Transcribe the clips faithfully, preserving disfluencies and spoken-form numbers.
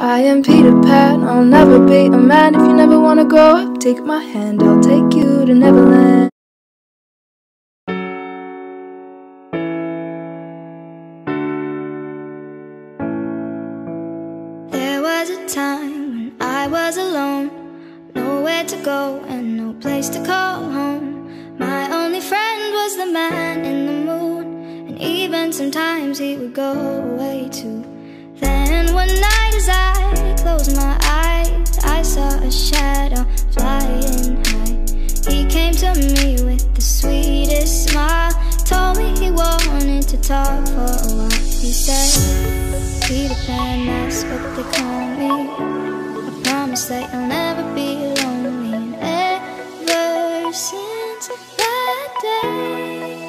I am Peter Pan, I'll never be a man. If you never wanna grow up, take my hand, I'll take you to Neverland. There was a time when I was alone, nowhere to go and no place to call home. My only friend was the man in the moon, and even sometimes he would go away too. Then one night as I closed my eyes, I saw a shadow flying high. He came to me with the sweetest smile, told me he wanted to talk for a while. He said, Peter Pan, that's what they call me. I promise that you'll never be lonely. And ever since that day,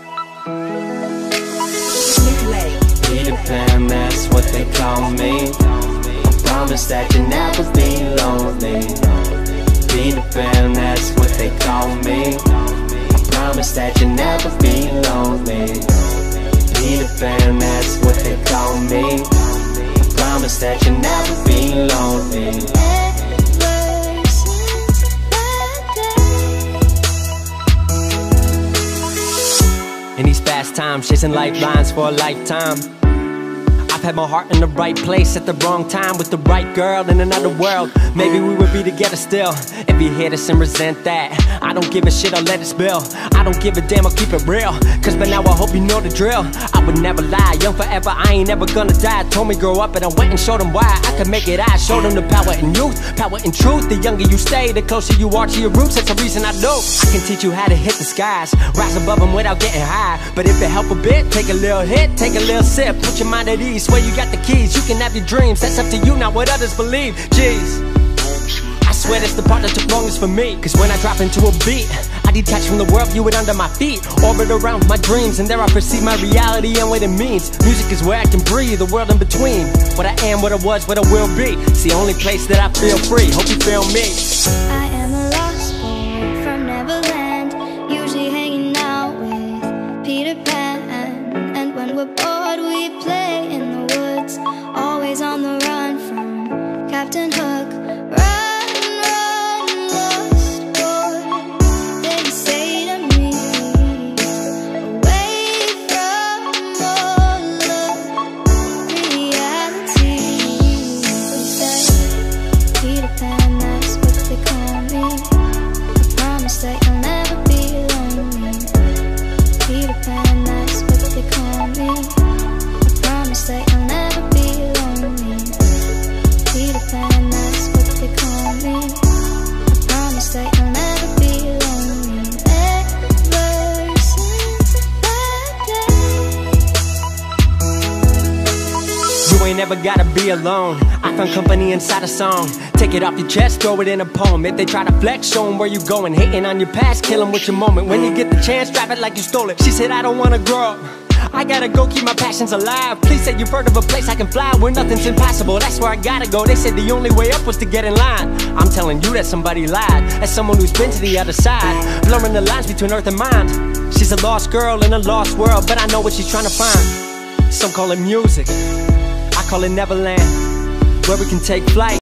Peter Pan, that's what they call me. I promise that you'll never be lonely. Peter Pan, that's what they call me. I promise that you'll never be lonely. Peter Pan, that's what they call me. I promise that you'll never be lonely. ever since that day. In these fast times, chasing lifelines for a lifetime, I've had my heart in the right place at the wrong time with the right girl in another world. Maybe we would be together still. If you hear this and resent that, I don't give a shit, I'll let it spill. I don't give a damn, I'll keep it real, cause by now I hope you know the drill. I would never lie, young forever, I ain't never gonna die. Told me grow up and I went and showed them why I could make it. I showed them the power in youth, power in truth. The younger you stay, the closer you are to your roots. That's the reason I do. I can teach you how to hit the skies, rise above them without getting high. But if it help a bit, take a little hit, take a little sip, put your mind at ease. Swear you got the keys, you can have your dreams. That's up to you, not what others believe. Jeez, I swear that's the part that took longest for me. Cause when I drop into a beat, I detach from the world, view it under my feet, orbit around my dreams, and there I perceive my reality and what it means. Music is where I can breathe, the world in between. What I am, what I was, what I will be. It's the only place that I feel free. Hope you feel me. I am a lost boy from Neverland, usually hanging out with Peter Pan. And when we're bored we play in the woods, always on the run from Captain Hook. Run, run, lost boy, they say to me, away from all of reality. They say, Peter Pan, that's what they call me. I promise that you'll never be lonely. Peter Pan, that's what they call me. I promise that you'll never be lonely. Peter Pan, that's what they call me. I promise that you'll never be lonely. Ever since that day. You ain't never gotta be alone. I found company inside a song. Take it off your chest, throw it in a poem. If they try to flex, show them where you going. Hating on your past, kill them with your moment. When you get the chance, drive it like you stole it. She said I don't wanna grow up, I gotta go keep my passions alive. Please say you've heard of a place I can fly where nothing's impossible. That's where I gotta go. They said the only way up was to get in line. I'm telling you that somebody lied. As someone who's been to the other side, blurring the lines between earth and mind. She's a lost girl in a lost world, but I know what she's trying to find. Some call it music, I call it Neverland, where we can take flight.